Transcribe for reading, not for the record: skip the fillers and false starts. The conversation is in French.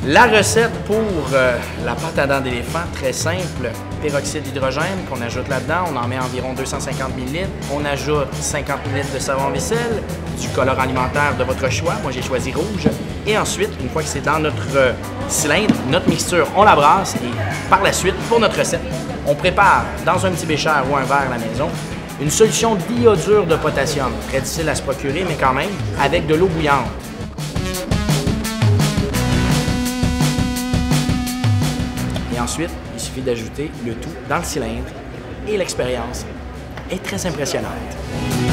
La recette pour la pâte à dents d'éléphant, très simple. Peroxyde d'hydrogène qu'on ajoute là-dedans. On en met environ 250 ml. On ajoute 50 ml de savon vaisselle, du colorant alimentaire de votre choix. Moi, j'ai choisi rouge. Et ensuite, une fois que c'est dans notre cylindre, notre mixture, on la brasse. Et par la suite, pour notre recette, on prépare dans un petit bécher ou un verre à la maison une solution d'iodure de potassium. Très difficile à se procurer, mais quand même, avec de l'eau bouillante. Et ensuite, il suffit d'ajouter le tout dans le cylindre et l'expérience est très impressionnante.